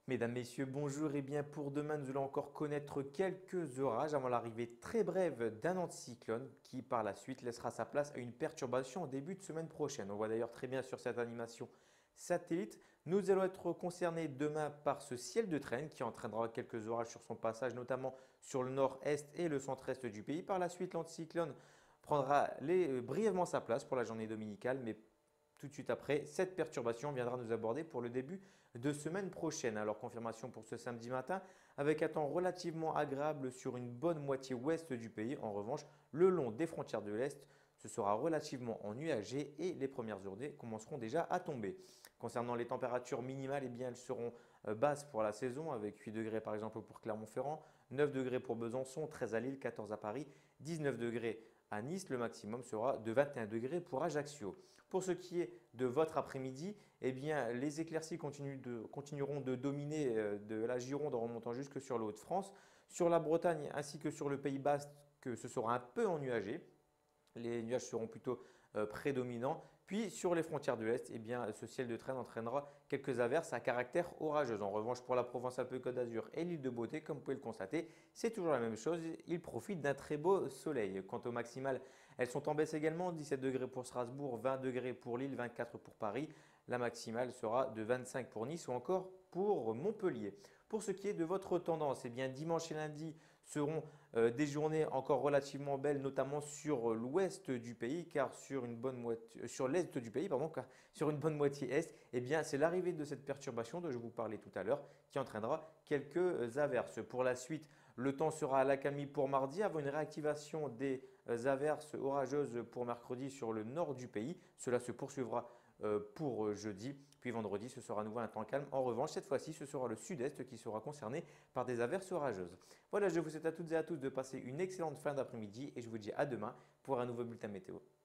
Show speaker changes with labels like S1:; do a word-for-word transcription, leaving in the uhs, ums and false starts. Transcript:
S1: Mesdames, Messieurs, bonjour. Et bien pour demain, nous allons encore connaître quelques orages avant l'arrivée très brève d'un anticyclone qui par la suite laissera sa place à une perturbation en début de semaine prochaine. On voit d'ailleurs très bien sur cette animation satellite. Nous allons être concernés demain par ce ciel de traîne qui entraînera quelques orages sur son passage, notamment sur le nord-est et le centre-est du pays. Par la suite, l'anticyclone prendra les- euh, brièvement sa place pour la journée dominicale, mais tout de suite après, cette perturbation viendra nous aborder pour le début de semaine prochaine. Alors confirmation pour ce samedi matin avec un temps relativement agréable sur une bonne moitié ouest du pays. En revanche, le long des frontières de l'Est, ce sera relativement ennuagé et les premières journées commenceront déjà à tomber. Concernant les températures minimales, eh bien, elles seront euh, basses pour la saison avec huit degrés par exemple pour Clermont-Ferrand, neuf degrés pour Besançon, treize à Lille, quatorze à Paris, dix-neuf degrés à Nice. Le maximum sera de vingt et un degrés pour Ajaccio. Pour ce qui est de votre après-midi, eh bien, les éclaircies continuent de- continueront de dominer euh, de la Gironde en remontant jusque sur le Haut-de-France. Sur la Bretagne ainsi que sur le Pays Basque, que ce sera un peu ennuagé. Les nuages seront plutôt euh, prédominants. Puis sur les frontières de l'Est, eh bien, ce ciel de traîne entraînera quelques averses à caractère orageux. En revanche, pour la Provence-Alpes-Côte d'Azur et l'île de Beauté, comme vous pouvez le constater, c'est toujours la même chose. Ils profitent d'un très beau soleil. Quant aux maximales, elles sont en baisse également. dix-sept degrés pour Strasbourg, vingt degrés pour Lille, vingt-quatre pour Paris. La maximale sera de vingt-cinq pour Nice ou encore pour Montpellier. Pour ce qui est de votre tendance, eh bien, dimanche et lundi seront euh, des journées encore relativement belles, notamment sur euh, l'ouest du pays, car sur une bonne moitié, euh, sur l'est du pays, pardon, car sur une bonne moitié est, eh bien, c'est l'arrivée de cette perturbation dont je vous parlais tout à l'heure qui entraînera quelques euh, averses. Pour la suite, le temps sera à l'accalmie pour mardi, avant une réactivation des euh, averses orageuses pour mercredi sur le nord du pays. Cela se poursuivra euh, pour jeudi. Puis vendredi, ce sera à nouveau un temps calme. En revanche, cette fois-ci, ce sera le sud-est qui sera concerné par des averses orageuses. Voilà, je vous souhaite à toutes et à tous de passer une excellente fin d'après-midi et je vous dis à demain pour un nouveau bulletin météo.